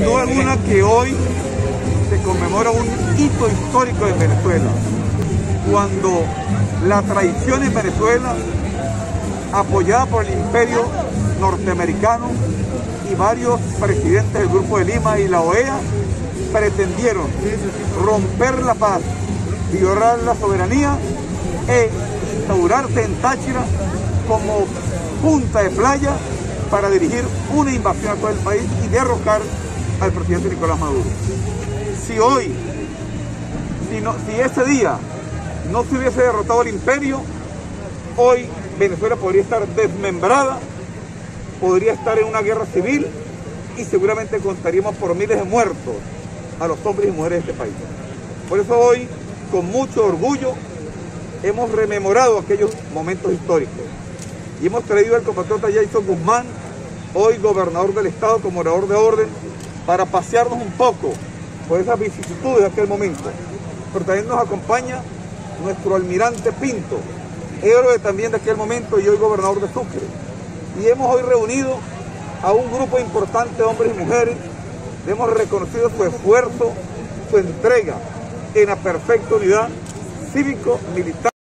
Sin duda alguna que hoy se conmemora un hito histórico en Venezuela, cuando la traición en Venezuela, apoyada por el imperio norteamericano y varios presidentes del Grupo de Lima y la OEA, pretendieron romper la paz, violar la soberanía e instaurarse en Táchira como punta de playa para dirigir una invasión a todo el país y derrocar al presidente Nicolás Maduro. Si ese día no se hubiese derrotado al imperio, hoy Venezuela podría estar desmembrada, podría estar en una guerra civil y seguramente contaríamos por miles de muertos a los hombres y mujeres de este país. Por eso hoy, con mucho orgullo, hemos rememorado aquellos momentos históricos y hemos traído al compatriota Jason Guzmán, hoy gobernador del estado, como orador de orden, para pasearnos un poco por esas vicisitudes de aquel momento. Pero también nos acompaña nuestro almirante Pinto, héroe también de aquel momento y hoy gobernador de Sucre. Y hemos hoy reunido a un grupo importante de hombres y mujeres, hemos reconocido su esfuerzo, su entrega en la perfecta unidad cívico-militar.